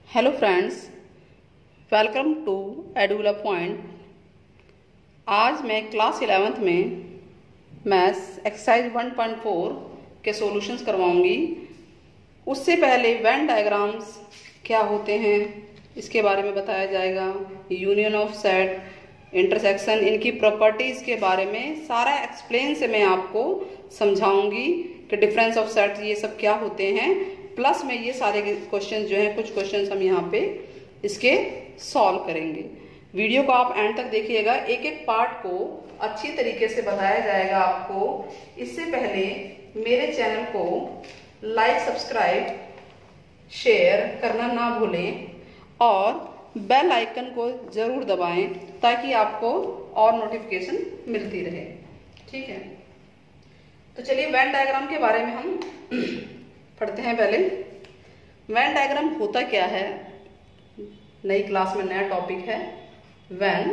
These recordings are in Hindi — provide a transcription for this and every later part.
Hello friends, welcome to Edula point. आज मैं क्लास 11th में मैथ्स एक्सरसाइज 1.4 के सॉल्यूशंस करवाऊंगी। उससे पहले वेन डायग्राम्स क्या होते हैं इसके बारे में बताया जाएगा। यूनियन ऑफ सेट, इंटरसेक्शन, इनकी प्रॉपर्टीज़ के बारे में सारा एक्सप्लेन से मैं आपको समझाऊंगी कि डिफरेंस ऑफ सेट ये सब क्या होते हैं। प्लस में ये सारे क्वेश्चन जो हैं, कुछ क्वेश्चंस हम यहाँ पे इसके सॉल्व करेंगे। वीडियो को आप एंड तक देखिएगा, एक एक पार्ट को अच्छी तरीके से बताया जाएगा आपको। इससे पहले मेरे चैनल को लाइक, सब्सक्राइब, शेयर करना ना भूलें और बेल आइकन को जरूर दबाएं ताकि आपको और नोटिफिकेशन मिलती रहे। ठीक है, तो चलिए वेन डायग्राम के बारे में हम पढ़ते हैं। पहले वेन डायग्राम होता क्या है, नई क्लास में नया टॉपिक है वेन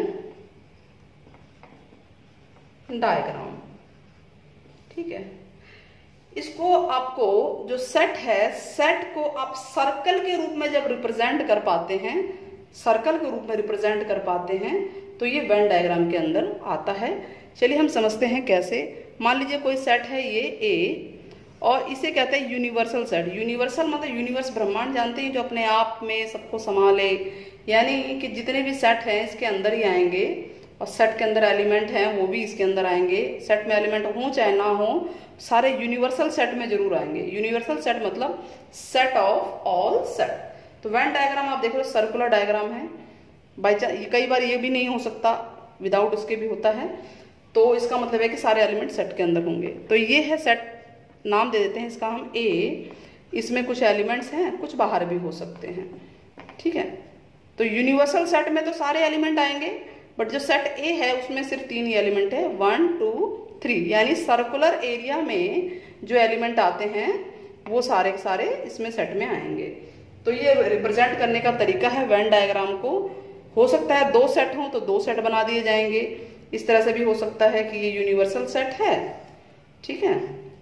डायग्राम। ठीक है, इसको आपको जो सेट है, सेट को आप सर्कल के रूप में जब रिप्रेजेंट कर पाते हैं, सर्कल के रूप में रिप्रेजेंट कर पाते हैं तो ये वेन डायग्राम के अंदर आता है। चलिए हम समझते हैं कैसे। मान लीजिए कोई सेट है ये ए, और इसे कहते हैं यूनिवर्सल सेट। यूनिवर्सल मतलब यूनिवर्स, ब्रह्मांड जानते हैं, जो अपने आप में सबको संभाले, यानी कि जितने भी सेट हैं इसके अंदर ही आएंगे और सेट के अंदर एलिमेंट हैं वो भी इसके अंदर आएंगे। सेट में एलिमेंट हो चाहे ना हो, सारे यूनिवर्सल सेट में जरूर आएंगे। यूनिवर्सल सेट मतलब सेट ऑफ ऑल सेट। तो वेन डायग्राम आप देखो सर्कुलर डायग्राम है, बाई चांस कई बार ये भी नहीं हो सकता, विदाउट उसके भी होता है। तो इसका मतलब है कि सारे एलिमेंट सेट के अंदर होंगे। तो ये है सेट, नाम दे देते हैं इसका हम ए। इसमें कुछ एलिमेंट्स हैं, कुछ बाहर भी हो सकते हैं। ठीक है, तो यूनिवर्सल सेट में तो सारे एलिमेंट आएंगे, बट जो सेट ए है उसमें सिर्फ 3 ही एलिमेंट है, 1 2 3। यानी सर्कुलर एरिया में जो एलिमेंट आते हैं वो सारे के सारे इसमें सेट में आएंगे। तो ये रिप्रेजेंट करने का तरीका है वेन डायग्राम को। हो सकता है 2 सेट हों तो 2 सेट बना दिए जाएंगे। इस तरह से भी हो सकता है कि ये यूनिवर्सल सेट है, ठीक है,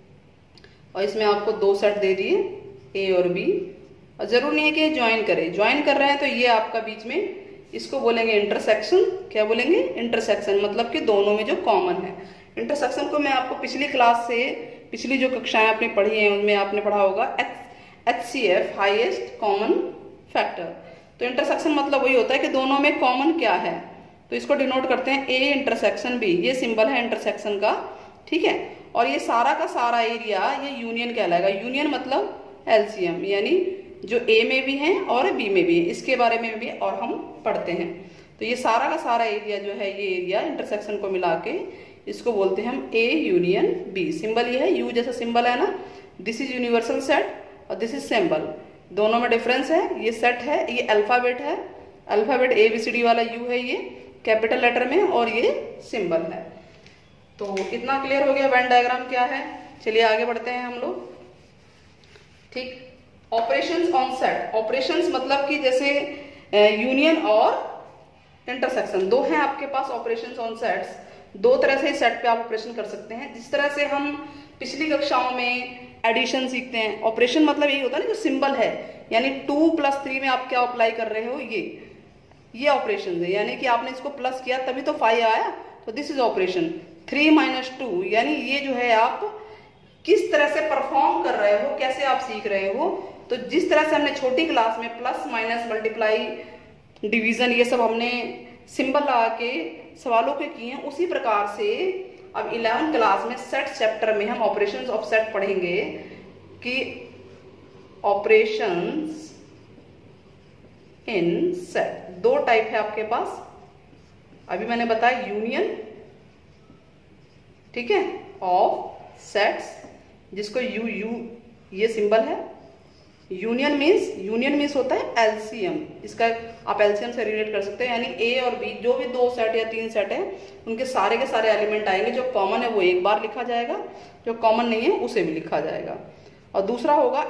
और इसमें आपको 2 सेट दे दिए ए और बी, और जरूर नहीं है कि ज्वाइन करें। ज्वाइन कर रहे हैं तो ये आपका बीच में, इसको बोलेंगे इंटरसेक्शन। क्या बोलेंगे? इंटरसेक्शन, मतलब कि दोनों में जो कॉमन है। इंटरसेक्शन को मैं आपको पिछली क्लास से, पिछली जो कक्षाएं आपने पढ़ी हैं उनमें आपने पढ़ा होगा HCF, हाईएस्ट कॉमन फैक्टर। तो इंटरसेक्शन मतलब वही होता है कि दोनों में कॉमन क्या है। तो इसको डिनोट करते हैं ए इंटरसेक्शन बी, ये सिंबल है इंटरसेक्शन का। ठीक है, और ये सारा का सारा एरिया ये यूनियन कहलाएगा। यूनियन मतलब LCM, यानी जो ए में भी है और बी में भी है, इसके बारे में भी और हम पढ़ते हैं। तो ये सारा का सारा एरिया जो है, ये एरिया इंटरसेक्शन को मिला के इसको बोलते हैं हम ए यूनियन बी। सिंबल ये है, यू जैसा सिंबल है ना, दिस इज यूनिवर्सल सेट और दिस इज सिंबल। दोनों में डिफरेंस है। ये सेट है, ये अल्फाबेट है, अल्फाबेट ABCD वाला यू है ये कैपिटल लेटर में, और ये सिंबल है। तो इतना क्लियर हो गया वेन डायग्राम क्या है। चलिए आगे बढ़ते हैं हम लोग। ठीक, ऑपरेशंस ऑन सेट। ऑपरेशंस मतलब कि जैसे यूनियन और इंटरसेक्शन, 2 हैं आपके पास ऑपरेशंस ऑन सेट्स। 2 तरह से सेट पे आप ऑपरेशन कर सकते हैं। जिस तरह से हम पिछली कक्षाओं में एडिशन सीखते हैं, ऑपरेशन मतलब यही होता है ना, जो सिंबल है, यानी 2 + 3 में आप क्या अप्लाई कर रहे हो, ये ऑपरेशन है। यानी कि आपने इसको प्लस किया तभी तो 5 आया, तो दिस इज ऑपरेशन। 3 - 2, यानी ये जो है आप किस तरह से परफॉर्म कर रहे हो, कैसे आप सीख रहे हो। तो जिस तरह से हमने छोटी क्लास में प्लस, माइनस, मल्टीप्लाई, डिवीजन, ये सब हमने सिंबल लगा के सवालों के किए हैं, उसी प्रकार से अब 11th क्लास में सेट चैप्टर में हम ऑपरेशंस ऑफ सेट पढ़ेंगे कि ऑपरेशंस इन सेट 2 टाइप है आपके पास। अभी मैंने बताया यूनियन, ठीक है, ऑफ सेट्स, जिसको यू ये सिंबल है। यूनियन मीन्स होता है LCM। इसका आप LCM से रिलेट कर सकते हैं, यानी ए और बी जो भी 2 सेट या 3 सेट है उनके सारे के सारे एलिमेंट आएंगे। जो कॉमन है वो एक बार लिखा जाएगा, जो कॉमन नहीं है उसे भी लिखा जाएगा। और दूसरा होगा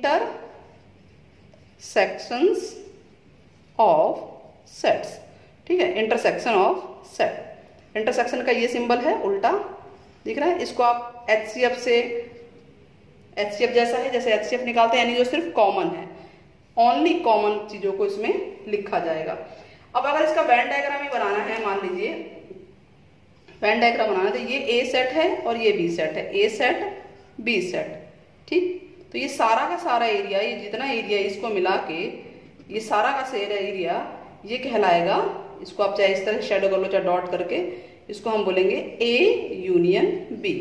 इंटरसेक्शंस ऑफ सेट्स। ठीक है, इंटरसेक्शन ऑफ सेट। इंटरसेक्शन का ये सिंबल है उल्टा दिख रहा है, इसको आप HCF से, HCF जैसा है, जैसे HCF निकालते हैं, यानी जो सिर्फ कॉमन है। ओनली कॉमन चीजों को इसमें लिखा जाएगा। अब अगर इसका वेन डायग्राम ही बनाना है, मान लीजिए वेन डायग्राम बनाना है, तो ये ए सेट है और ये बी सेट है, ए सेट बी सेट, ठीक। तो ये सारा का सारा एरिया, ये जितना एरिया इसको मिला के ये सारा का सारा एरिया ये कहलाएगा, इसको आप चाहे इस तरह शेडो कर लो चाहे डॉट करके, इसको हम बोलेंगे ए यूनियन बी,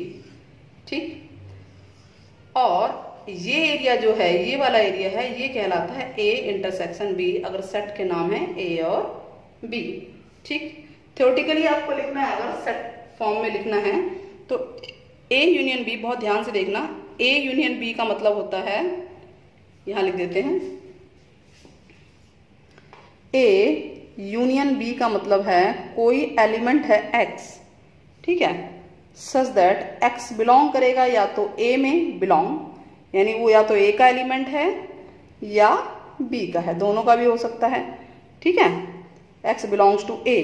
ठीक। और ये एरिया जो है, ये वाला एरिया है, ये कहलाता है ए इंटरसेक्शन बी, अगर सेट के नाम है ए और बी, ठीक। थ्योरेटिकली आपको लिखना है, अगर सेट फॉर्म में लिखना है तो ए यूनियन बी, बहुत ध्यान से देखना, ए यूनियन बी का मतलब होता है, यहां लिख देते हैं, ए यूनियन बी का मतलब है कोई एलिमेंट है एक्स, ठीक है, सच दैट एक्स बिलोंग करेगा या तो ए में बिलोंग, यानी वो या तो ए का एलिमेंट है या बी का है, दोनों का भी हो सकता है, ठीक है। एक्स बिलोंग्स टू ए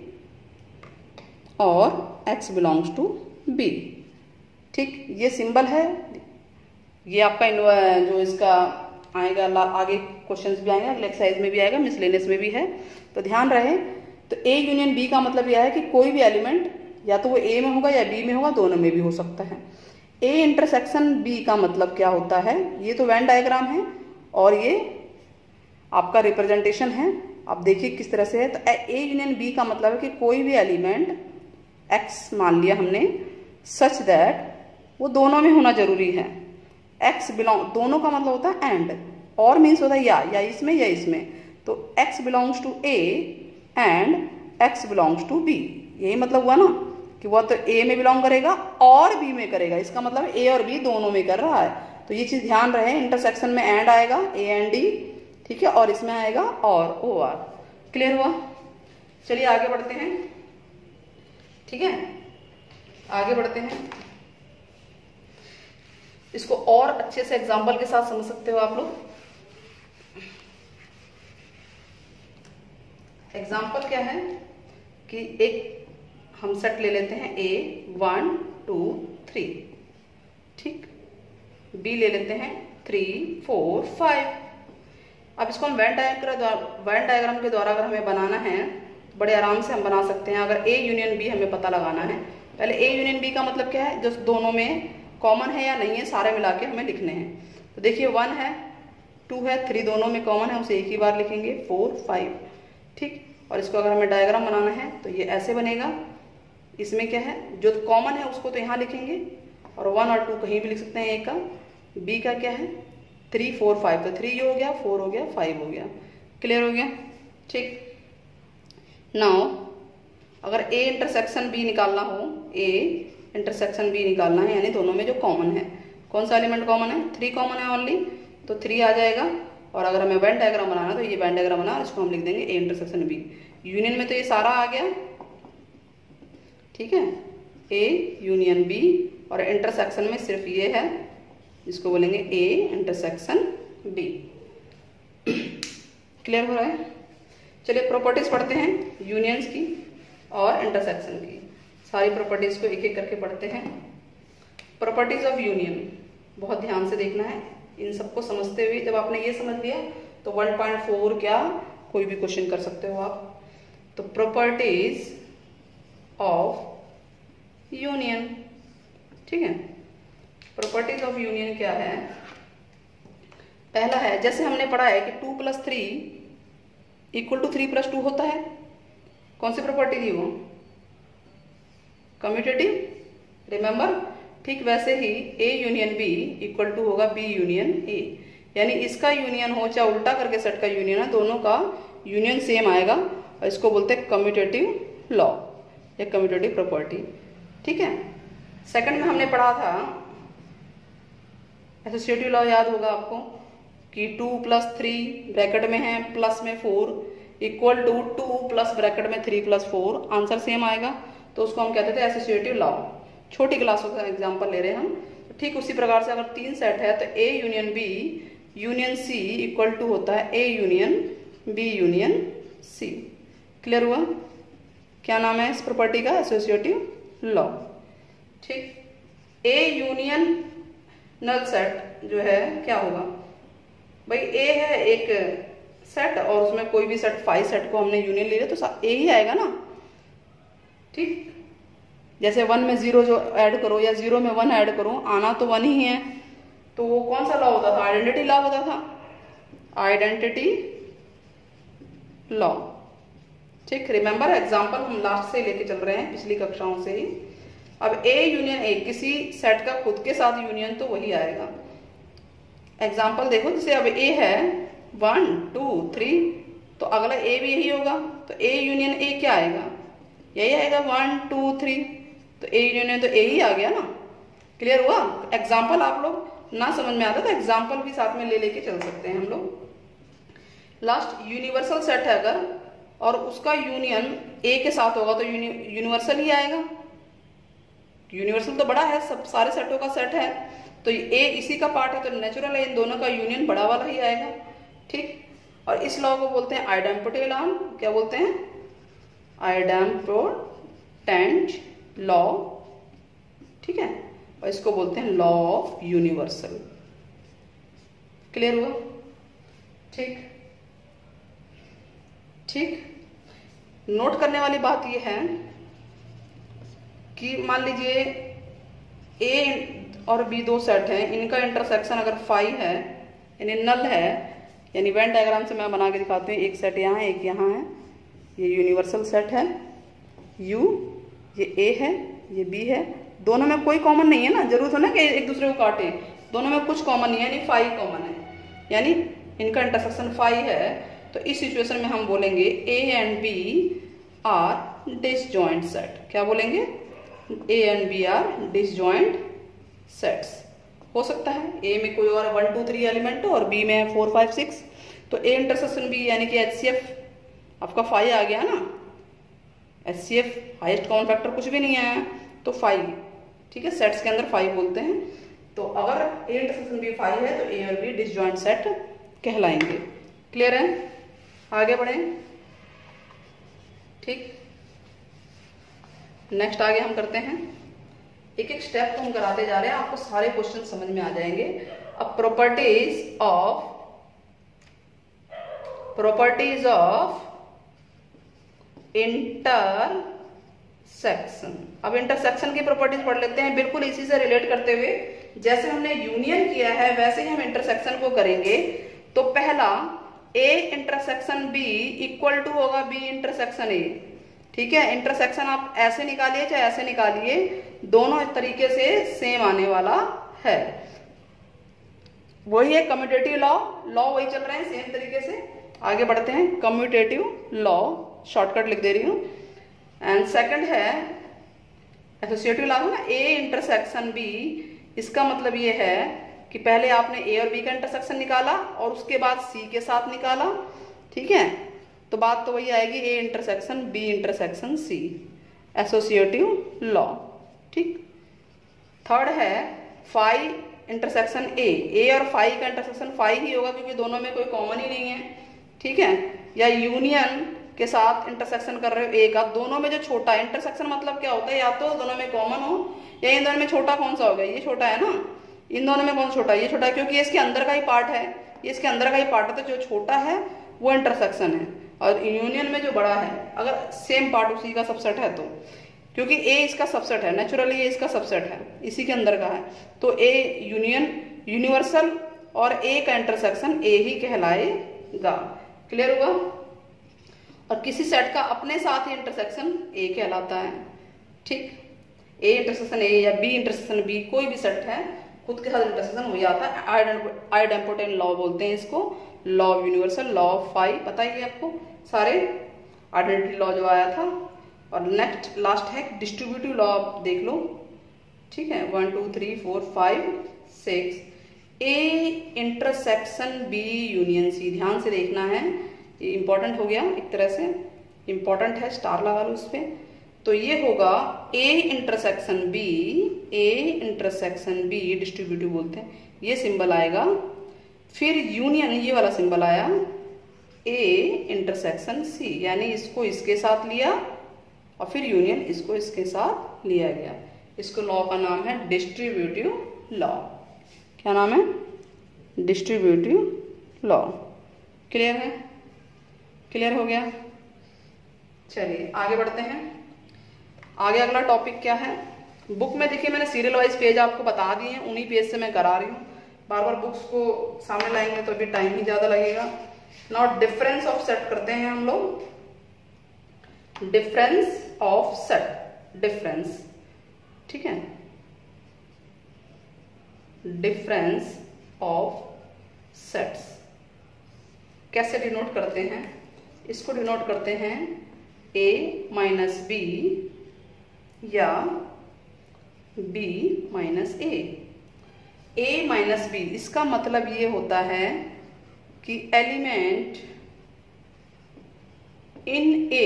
और एक्स बिलोंग्स टू बी, ठीक। ये सिंबल है, ये आपका जो इसका आएगा आगे क्वेश्चंस भी आएंगे, अगले एक्सरसाइज में भी आएगा, मिसलेनियस में भी है, तो ध्यान रहे। तो ए यूनियन बी का मतलब यह है कि कोई भी एलिमेंट या तो वो ए में होगा या बी में होगा, दोनों में भी हो सकता है। ए इंटरसेक्शन बी का मतलब क्या होता है, ये तो वेन डायग्राम है और ये आपका रिप्रेजेंटेशन है, आप देखिए किस तरह से है। तो ए यूनियन बी का मतलब है कि कोई भी एलिमेंट एक्स मान लिया हमने, सच दैट वो दोनों में होना जरूरी है। एक्स बिलोंग, दोनों का मतलब होता है एंड, और मीन्स होता है या इसमें या इसमें, तो X belongs to A and X belongs to B, यही मतलब हुआ ना कि वह तो ए में बिलोंग करेगा और बी में करेगा, इसका मतलब ए और बी दोनों में कर रहा है। तो ये चीज ध्यान रहे, इंटरसेक्शन में एंड आएगा, ए एंड डी, ठीक है, और इसमें आएगा और ओ आर। क्लियर हुआ? चलिए आगे बढ़ते हैं, ठीक है, आगे बढ़ते हैं। इसको और अच्छे से एग्जाम्पल के साथ समझ सकते हो आप लोग। एग्जाम्पल क्या है कि एक हम सेट ले लेते हैं ए 1 2 3, ठीक, बी ले लेते हैं 3 4 5। अब इसको हम वेन डायग्राम के द्वारा अगर हमें बनाना है बड़े आराम से हम बना सकते हैं। अगर ए यूनियन बी हमें पता लगाना है, पहले ए यूनियन बी का मतलब क्या है, जो दोनों में कॉमन है या नहीं है, सारे मिला के हमें लिखने हैं। तो देखिए 1 है 2 है 3 दोनों में कॉमन है, उसे एक ही बार लिखेंगे 4 5, ठीक। और इसको अगर हमें डायग्राम बनाना है तो ये ऐसे बनेगा, इसमें क्या है जो कॉमन है उसको तो यहाँ लिखेंगे और 1 और 2 कहीं भी लिख सकते हैं ए का। बी का क्या है 3 4 5, तो 3 हो गया, 4 हो गया, 5 हो गया। क्लियर हो गया, ठीक। नाउ अगर ए इंटरसेक्शन बी निकालना हो, ए इंटरसेक्शन बी निकालना है, यानी दोनों में जो कॉमन है, कौन सा एलिमेंट कॉमन है, 3 कॉमन है ओनली, तो 3 आ जाएगा। और अगर हमें वेन डायग्राम बनाना तो ये वेन डायग्राम बना, इसको हम लिख देंगे ए इंटरसेक्शन बी। यूनियन में तो ये सारा आ गया, ठीक है, ए यूनियन बी, और इंटरसेक्शन में सिर्फ ये है, जिसको बोलेंगे ए इंटरसेक्शन बी। क्लियर हो रहा है? चलिए प्रॉपर्टीज पढ़ते हैं यूनियंस की और इंटरसेक्शन की, सारी प्रॉपर्टीज को एक एक करके पढ़ते हैं। प्रॉपर्टीज ऑफ यूनियन बहुत ध्यान से देखना है, इन सबको समझते हुए जब आपने ये समझ लिया तो 1.4 क्या कोई भी क्वेश्चन कर सकते हो आप। तो प्रॉपर्टीज ऑफ यूनियन, ठीक है, प्रॉपर्टीज ऑफ यूनियन क्या है। पहला है, जैसे हमने पढ़ा है कि 2 + 3 = 3 + 2 होता है, कौन सी प्रॉपर्टी थी वो, कम्यूटेटिव, रिमेंबर। ठीक वैसे ही ए यूनियन बी = होगा बी यूनियन ए, यानी इसका यूनियन हो चाहे उल्टा करके सेट का यूनियन है, दोनों का यूनियन सेम आएगा, और इसको बोलते हैं कम्यूटेटिव लॉ या कम्यूटेटिव प्रॉपर्टी, ठीक है। सेकंड में हमने पढ़ा था एसोसिएटिव लॉ, याद होगा आपको कि 2 + 3 ब्रैकेट में है प्लस में 4 = 2 प्लस ब्रैकेट में 3 + 4, आंसर सेम आएगा, तो उसको हम कहते थे एसोसिएटिव लॉ। छोटी क्लासों का एग्जांपल ले रहे हैं हम। तो ठीक उसी प्रकार से अगर 3 सेट है तो A union B union C = होता है A union B union C. Clear हुआ? क्या नाम है इस प्रॉपर्टी का, एसोसिएटिव लॉ, ठीक। ए यूनियन नल सेट जो है क्या होगा, भाई ए है एक सेट और उसमें कोई भी सेट 5 सेट को हमने यूनियन ले लिया तो ए ही आएगा ना। ठीक, जैसे 1 में 0 जो ऐड करो या 0 में 1 ऐड करो, आना तो 1 ही है। तो वो कौन सा लॉ होता था? आइडेंटिटी लॉ होता था, आइडेंटिटी लॉ। ठीक, रिमेंबर एग्जाम्पल हम लास्ट से लेके चल रहे हैं, पिछली कक्षाओं से ही। अब ए यूनियन ए, किसी सेट का खुद के साथ यूनियन तो वही आएगा। एग्जाम्पल देखो, जैसे अब ए है 1 2 3, तो अगला ए भी यही होगा, तो ए यूनियन ए क्या आएगा? यही आएगा 1 2 3, तो ए यूनियन तो ए ही आ गया ना। क्लियर हुआ? एग्जाम्पल आप लोग ना समझ में आता तो एग्जाम्पल भी साथ में ले लेके चल सकते हैं हम लोग। लास्ट यूनिवर्सल सेट है अगर, और उसका यूनियन ए के साथ होगा तो यूनिवर्सल ही आएगा। यूनिवर्सल तो बड़ा है, सब सारे सेटों का सेट है, तो ए इसी का पार्ट है, तो नेचुरल है इन दोनों का यूनियन बड़ा वाला ही आएगा। ठीक, और इस लॉ को बोलते हैं आइडेम्पोटेंट लॉ। क्या बोलते हैं? Idempotent law. ठीक है, और इसको बोलते हैं लॉ ऑफ यूनिवर्सल। क्लियर हुआ? ठीक ठीक, नोट करने वाली बात यह है कि मान लीजिए ए और बी दो सेट हैं, इनका इंटरसेक्शन अगर 5 है यानी नल है, यानी वेन डायग्राम से मैं बना के दिखाती हूँ। एक सेट यहाँ है, एक यहाँ है, ये यूनिवर्सल सेट है U, ये A है, ये B है, दोनों में कोई कॉमन नहीं है ना, जरूरत हो ना कि एक दूसरे को काटे, दोनों में कुछ कॉमन नहीं है, यानी 5 कॉमन है, यानी इनका इंटरसेक्शन 5 है। तो इस सिचुएशन में हम बोलेंगे A and B are disjoint set. क्या बोलेंगे? A and B are disjoint sets. हो सकता है A में कोई और 1 2 3 एलिमेंट हो और B में 4 5 6, तो A इंटरसेक्शन B यानी कि HCF आपका 5 आ गया ना। HCF हाईएस्ट कॉमन फैक्टर कुछ भी नहीं आया, तो 5। ठीक है, सेट्स के अंदर 5 बोलते हैं। तो अगर A इंटरसेक्शन B 5 है तो A और B डिसजॉइंट सेट कहलाएंगे। क्लियर है? आगे बढ़े। ठीक, नेक्स्ट आगे हम करते हैं, एक एक स्टेप तो हम कराते जा रहे हैं, आपको सारे क्वेश्चन समझ में आ जाएंगे। अब प्रॉपर्टीज ऑफ इंटरसेक्शन। अब इंटरसेक्शन की प्रॉपर्टीज पढ़ लेते हैं, बिल्कुल इसी से रिलेट करते हुए। जैसे हमने यूनियन किया है वैसे ही हम इंटरसेक्शन को करेंगे। तो पहला A intersection B equal to होगा B इंटरसेक्शन A। ठीक है, इंटरसेक्शन आप ऐसे निकालिए चाहे ऐसे निकालिए, दोनों तरीके से सेम आने वाला है। वही है कम्यूटेटिव लॉ, वही चल रहे हैं सेम तरीके से। आगे बढ़ते हैं, कम्यूटेटिव लॉ शॉर्टकट लिख दे रही हूं। एंड सेकंड है एसोसिएटिव लॉ ना, A इंटरसेक्शन B। इसका मतलब ये है कि पहले आपने A और B का इंटरसेक्शन निकाला और उसके बाद C के साथ निकाला। ठीक है, तो बात तो वही आएगी A intersection B intersection C, associative law. ठीक, थर्ड है फाई इंटरसेक्शन A और फाई का इंटरसेक्शन फाई ही होगा क्योंकि दोनों में कोई कॉमन ही नहीं है। ठीक है, या यूनियन के साथ इंटरसेक्शन कर रहे हो A का, दोनों में जो छोटा इंटरसेक्शन मतलब क्या होता है, या तो दोनों में कॉमन हो या इन दोनों में छोटा कौन सा होगा, ये छोटा है ना, इन दोनों में कौन छोटा है, ये छोटा है क्योंकि इसके अंदर का ही पार्ट है, ये इसके अंदर का ही पार्ट है, तो जो छोटा है वो इंटरसेक्शन है। और यूनियन में जो बड़ा है अगर सेम पार्ट उसी का सबसेट है तो, क्योंकि A इसका सबसेट है, नेचुरली ये इसका सबसेट है, इसी के अंदर का है, तो A यूनियन यूनिवर्सल और A का इंटरसेक्शन A ही कहलाएगा। क्लियर हुआ? और किसी सेट का अपने साथ ही इंटरसेक्शन A कहलाता है। ठीक, A इंटरसेक्शन A या B इंटरसेक्शन B, कोई भी सेट है खुद के साथ इंटरसेक्शन हो जाता है। आइडेम्पोटेंट लॉ बोलते हैं इसको, law of universal, law of phi, पता ही है आपको सारे, आइडेंटिटी लॉ जो आया था। और नेक्स्ट लास्ट है डिस्ट्रीब्यूटिव लॉ, देख लो। ठीक है, 1 2 3 4 5 6, A intersection B union C, ध्यान से देखना है, ये इंपॉर्टेंट हो गया, एक तरह से इंपॉर्टेंट है, स्टार लगा लो उस पे। तो ये होगा A intersection B, A intersection B distributive बोलते हैं, ये सिंबल आएगा। फिर यूनियन, ये वाला सिंबल आया A इंटरसेक्शन C, यानी इसको इसके साथ लिया और फिर यूनियन इसको इसके साथ लिया गया। इसको लॉ का नाम है डिस्ट्रीब्यूटिव लॉ। क्या नाम है? Distributive law. क्लियर है? क्लियर हो गया? चलिए आगे बढ़ते हैं। आगे अगला टॉपिक क्या है? बुक में देखिए मैंने सीरियल वाइज पेज आपको बता दिए हैं, उन्हीं पेज से मैं करा रही हूँ। बार बार बुक्स को सामने लाएंगे तो अभी टाइम ही ज्यादा लगेगा। नाउ डिफरेंस ऑफ सेट करते हैं हम लोग। डिफरेंस ऑफ सेट, डिफरेंस, ठीक है, डिफरेंस ऑफ सेट्स कैसे डिनोट करते हैं? इसको डिनोट करते हैं a माइनस बी या b minus a minus B. इसका मतलब ये होता है कि element in a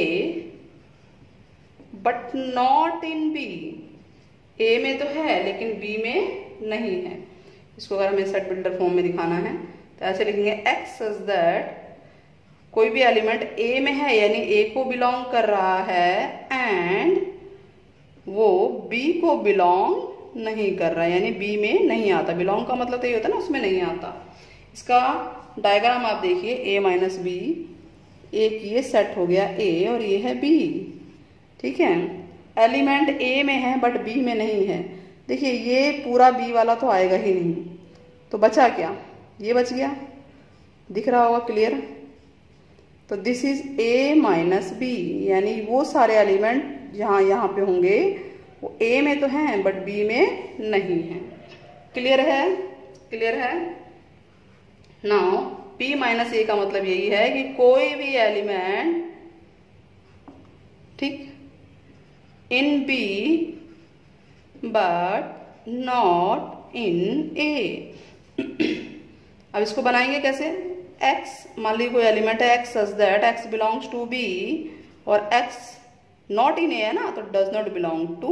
but not in b। a में तो है लेकिन b में नहीं है। इसको अगर हमें सेट बिल्डर फॉर्म में दिखाना है तो ऐसे लिखेंगे x सच दैट कोई भी एलिमेंट a में है यानी a को बिलोंग कर रहा है एंड वो b को बिलोंग नहीं कर रहा है यानी b में नहीं आता। बिलोंग का मतलब तो ये होता है ना, उसमें नहीं आता। इसका डायग्राम आप देखिए, a माइनस बी, एक ये सेट हो गया a और ये है b, ठीक है। एलिमेंट a में है बट b में नहीं है। देखिए ये पूरा b वाला तो आएगा ही नहीं, तो बचा क्या? ये बच गया, दिख रहा होगा क्लियर। तो this is a minus B, यानी वो सारे एलिमेंट जहाँ यहाँ पे होंगे वो a में तो हैं बट b में नहीं है। क्लियर है? क्लियर है? नाउ p माइनस a का मतलब यही है कि कोई भी एलिमेंट, ठीक, in b but not in a। अब इसको बनाएंगे कैसे? x, मान लीजिए कोई एलिमेंट है x such that x belongs to b और x नॉट इन a है ना, तो डज नॉट बिलोंग टू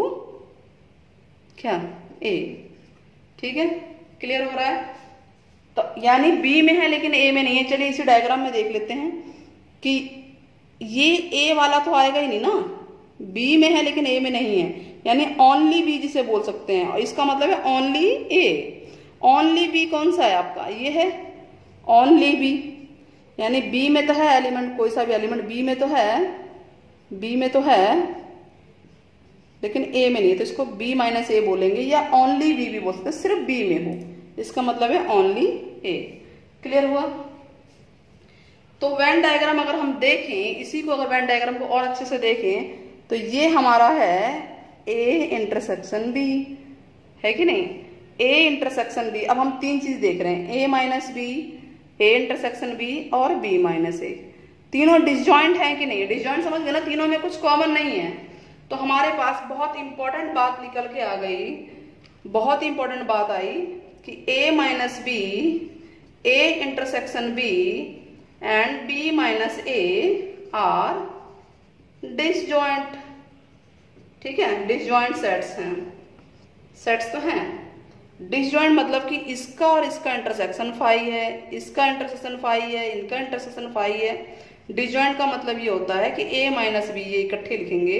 क्या? a। ठीक है, क्लियर हो रहा है? तो यानी b में है लेकिन a में नहीं है। चलिए इसी डायग्राम में देख लेते हैं कि ये a वाला तो आएगा ही नहीं ना, b में है लेकिन a में नहीं है, यानी ओनली b जिसे बोल सकते हैं। और इसका मतलब है ओनली a। ओनली b कौन सा है आपका? ये है ओनली b, यानी b में तो है एलिमेंट, कोई सा भी एलिमेंट b में तो है, b में तो है लेकिन a में नहीं है, तो इसको b माइनस a बोलेंगे या ओनली b भी बोल सकते हैं, सिर्फ b में हो, इसका मतलब है ओनली a। क्लियर हुआ? तो वेन डायग्राम अगर हम देखें, इसी को अगर वेन डायग्राम को और अच्छे से देखें तो ये हमारा है a इंटरसेक्शन b, है कि नहीं? a intersection b। अब हम तीन चीज देख रहे हैं, a minus B, a intersection b और b माइनस a। तीनों डिसजॉइंट है कि नहीं? डिसजॉइंट समझ गए ना, तीनों में कुछ कॉमन नहीं है। तो हमारे पास बहुत इंपॉर्टेंट बात निकल के आ गई, बहुत इंपॉर्टेंट बात आई कि a minus B, a intersection b and b minus a are disjoint. ठीक है, डिसजॉइंट सेट्स हैं, सेट्स तो हैं। डिसजॉइंट मतलब कि इसका और इसका इंटरसेक्शन फाई है, इसका इंटरसेक्शन फाई है, इनका इंटरसेक्शन फाई है। डिसजॉइंट का मतलब ये होता है कि a माइनस बी, ये इकट्ठे लिखेंगे,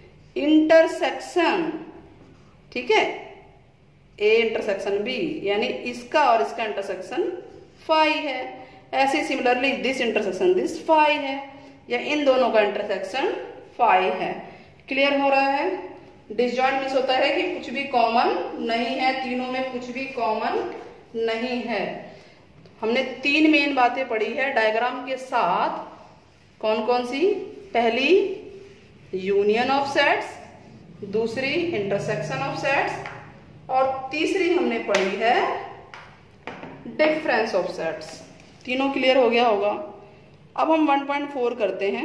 इंटरसेक्शन, ठीक है, a इंटरसेक्शन b, यानी इसका और इसका इंटरसेक्शन फाई है। ऐसे similarly this intersection this phi है, या इन दोनों का इंटरसेक्शन फाई है। क्लियर हो रहा है? डिसजॉइंट मीन्स होता है कि कुछ भी कॉमन नहीं है, तीनों में कुछ भी कॉमन नहीं है। हमने तीन मेन बातें पढ़ी है डायग्राम के साथ। कौन कौन सी? पहली यूनियन ऑफ सेट्स, दूसरी इंटरसेक्शन ऑफ सेट्स, और तीसरी हमने पढ़ी है डिफरेंस ऑफ सेट्स। तीनों क्लियर हो गया होगा। अब हम 1.4 करते हैं।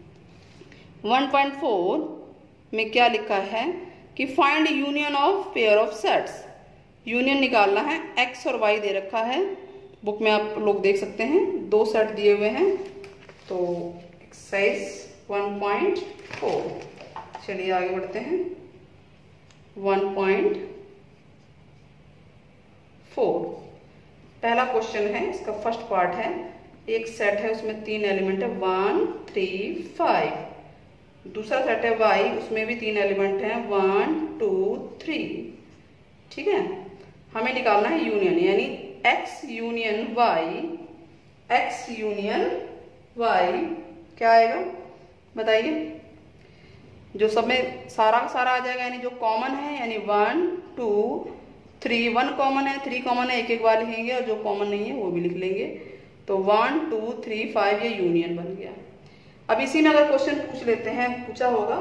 1.4 में क्या लिखा है कि find union of pair of sets. Union निकालना है, x और y दे रखा है, बुक में आप लोग देख सकते हैं, दो सेट दिए हुए हैं। तो एक्सरसाइज 1.4, चलिए आगे बढ़ते हैं। 1.4 पहला क्वेश्चन है, इसका फर्स्ट पार्ट है। एक सेट है, उसमें तीन एलिमेंट है 1 3 5। दूसरा सेट है y, उसमें भी तीन एलिमेंट हैं 1 2 3। ठीक है, हमें निकालना है यूनियन, यानी x union y x union y क्या आएगा बताइए। जो सब में सारा का सारा आ जाएगा, यानी जो कॉमन है, यानी 1 2 3, 1 कॉमन है, 3 कॉमन है, एक एक बार लिखेंगे, और जो कॉमन नहीं है वो भी लिख लेंगे। तो 1 2 3 5 ये यूनियन बन गया। अब इसी में अगर क्वेश्चन पूछ लेते हैं, पूछा होगा,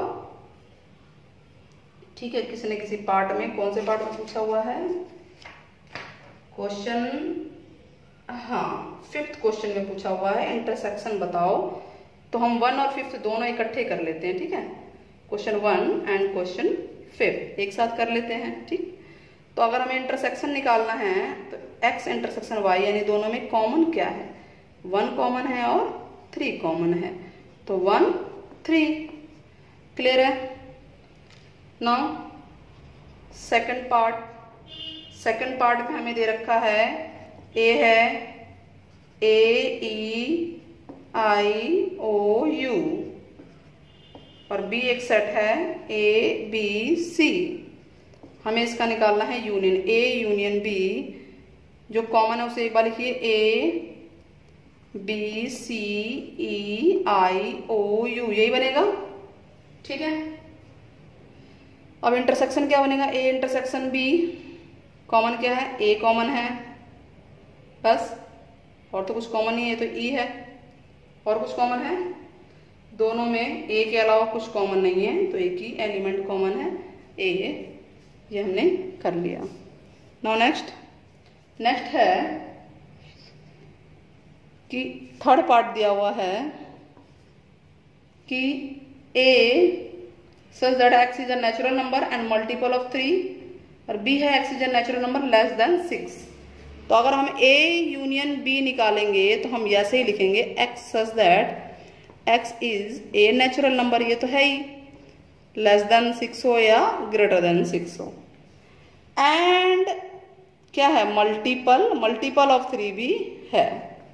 ठीक है, किसी ने किसी पार्ट में, कौन से पार्ट में पूछा हुआ है क्वेश्चन, हाँ 5th क्वेश्चन में पूछा हुआ है, इंटरसेक्शन बताओ। तो हम 1 और 5th दोनों इकट्ठे कर लेते हैं, ठीक है, क्वेश्चन 1 एंड क्वेश्चन 5 एक साथ कर लेते हैं, ठीक। तो अगर हमें इंटरसेक्शन निकालना है तो x इंटरसेक्शन y, यानी दोनों में कॉमन क्या है, 1 कॉमन है और 3 कॉमन है, तो 1 3 क्लियर है। नाउ सेकंड पार्ट में हमें दे रखा है a है AEIOU और B एक सेट है ABC। हमें इसका निकालना है यूनियन, A यूनियन B, जो कॉमन है उसे एक बार लिखिए ABCEIOU, यही बनेगा, ठीक है। अब इंटरसेक्शन क्या बनेगा, A इंटरसेक्शन B, कॉमन क्या है, A कॉमन है बस, और तो कुछ कॉमन नहीं है, तो E है, और कुछ कॉमन है, दोनों में A के अलावा कुछ कॉमन नहीं है, तो एक ही एलिमेंट कॉमन है A, ये हमने कर लिया। नाउ नेक्स्ट है कि थर्ड पार्ट दिया हुआ है कि A such that x is a natural number and multiple of 3, और B है x is a natural number less than 6। तो अगर हम A यूनियन B निकालेंगे तो हम ऐसे ही लिखेंगे x such that x is a natural number, ये तो है ही, लेस देन 6 हो या ग्रेटर देन 6 हो, एंड क्या है, मल्टीपल ऑफ 3 भी है,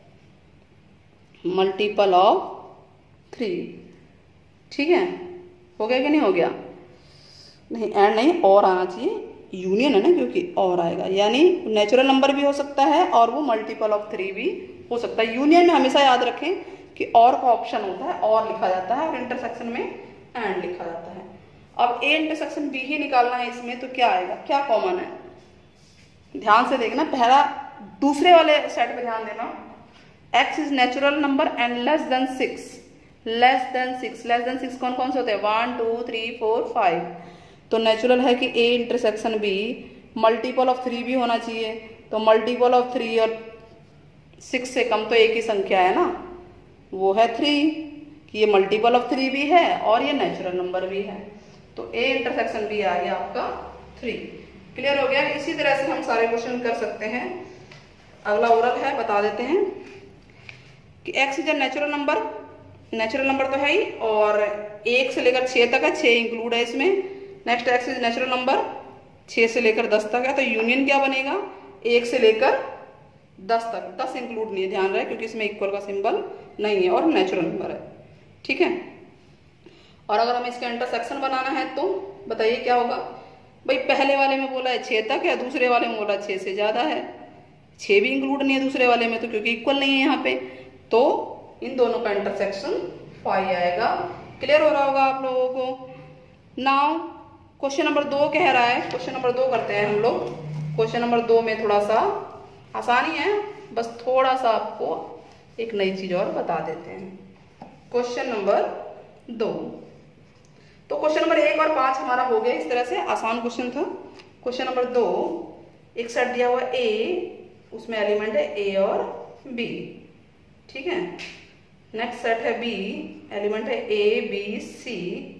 मल्टीपल ऑफ 3, ठीक है। हो गया कि नहीं हो गया, नहीं एंड नहीं, और आना चाहिए, यूनियन है ना, क्योंकि और आएगा, यानी नेचुरल नंबर भी हो सकता है और वो मल्टीपल ऑफ 3 भी हो सकता है। यूनियन में हमेशा याद रखें कि और का ऑप्शन होता है, और लिखा जाता है, और इंटरसेक्शन में एंड लिखा जाता है। अब A इंटरसेक्शन B ही निकालना है इसमें, तो क्या आएगा, क्या कॉमन है, ध्यान से देखना, पहला दूसरे वाले सेट पे ध्यान देना, x is natural number and less than 6 कौन कौन से होते हैं, 1 2 3 4 5, तो नेचुरल है कि A intersection B multiple of 3 भी होना चाहिए, तो मल्टीपल ऑफ 3 और 6 से कम तो एक ही संख्या है ना, वो है 3, कि ये मल्टीपल ऑफ 3 भी है और ये नेचुरल नंबर भी है, तो A इंटरसेक्शन B आ गया आपका 3। क्लियर हो गया। इसी तरह से हम सारे क्वेश्चन कर सकते हैं। अगला ओरल है, बता देते हैं कि x is a natural number तो है ही, और 1 से लेकर 6 तक है, 6 इंक्लूड है इसमें। Next x is natural number 6 से लेकर 10 तक है, तो यूनियन क्या बनेगा, 1 से लेकर 10 तक, 10 इंक्लूड नहीं है, ध्यान रहे, क्योंकि इसमें इक्वल का सिंबल नहीं है और नेचुरल नंबर है, ठीक है। और अगर हमें इसका इंटरसेक्शन बनाना है तो बताइए क्या होगा, भाई पहले वाले में बोला है 6 तक है, दूसरे वाले में बोला 6 से ज्यादा है, 6 भी इंक्लूड नहीं है दूसरे वाले में, तो क्योंकि इक्वल नहीं है यहाँ पे, तो इन दोनों का इंटरसेक्शन 5 आएगा। क्लियर हो रहा होगा आप लोगों को। नाउ क्वेश्चन नंबर 2 कह रहा है, क्वेश्चन नंबर 2 करते हैं हम लोग। क्वेश्चन नंबर 2 में थोड़ा सा आसानी है, बस थोड़ा सा आपको एक नई चीज और बता देते हैं। क्वेश्चन नंबर 2, तो क्वेश्चन नंबर 1 और 5 हमारा हो गया, इस तरह से आसान क्वेश्चन था। क्वेश्चन नंबर 2, एक सेट दिया हुआ A, उसमें एलिमेंट है A और B, ठीक है। नेक्स्ट सेट है B, एलिमेंट है A B C।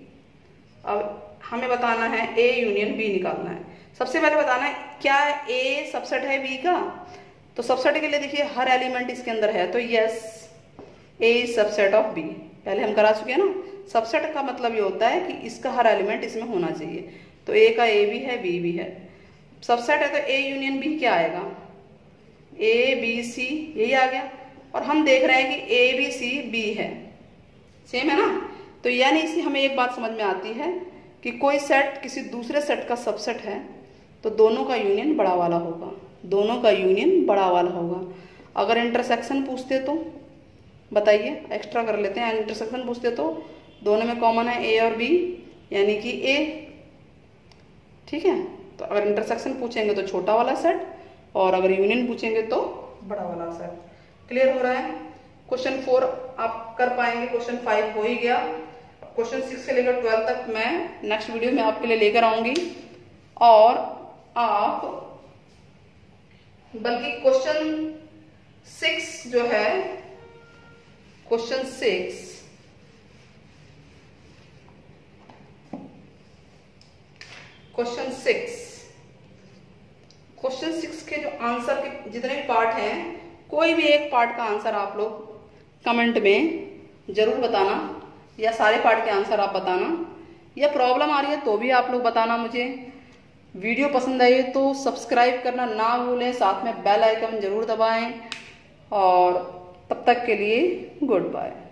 अब हमें बताना है A यूनियन B निकालना है। सबसे पहले बताना है क्या A सबसेट है B का, तो सबसेट के लिए देखिए हर एलिमेंट इसके अंदर है, तो yes A is subset of B, पहले हम करा चुके हैं ना। सबसेट का मतलब ये होता है कि इसका हर एलिमेंट इसमें होना चाहिए, तो A का A भी है B भी है, सबसेट है, तो A यूनियन B क्या आएगा, A B C, यही आ गया। और हम देख रहे हैं कि A B C B है, सेम है ना, तो यानी इसी हमें एक बात समझ में आती है कि कोई सेट किसी दूसरे सेट का सबसेट है तो दोनों का यूनियन बड़ा वाला होगा, दोनों का यूनियन बड़ा वाला होगा। अगर इंटरसेक्शन पूछते तो बताइए, एक्स्ट्रा कर लेते हैं। इंटरसेक्शन पूछते तो दोनों में कॉमन है ए और बी, यानी कि ए, ठीक है। तो अगर इंटरसेक्शन पूछेंगे तो छोटा वाला सेट, और अगर यूनियन पूछेंगे तो बड़ा वाला सेट। क्लियर हो रहा है? क्वेश्चन 4 आप कर पाएंगे, क्वेश्चन 5 हो ही गया। क्वेश्चन 6 से लेकर 12 तक मैं नेक्स्ट वीडियो में आपके लिए लेकर आऊंगी, और आप बल्कि क्वेश्चन 6 जो है, क्वेश्चन 6 के जो आंसर के जितने भी पार्ट हैं, कोई भी एक पार्ट का आंसर आप लोग कमेंट में जरूर बताना, या सारे पार्ट के आंसर आप बताना, या प्रॉब्लम आ रही है तो भी आप लोग बताना मुझे। वीडियो पसंद आई तो सब्सक्राइब करना ना भूलें, साथ में बेल आइकन जरूर दबाएं, और तब तक के लिए गुड बाय।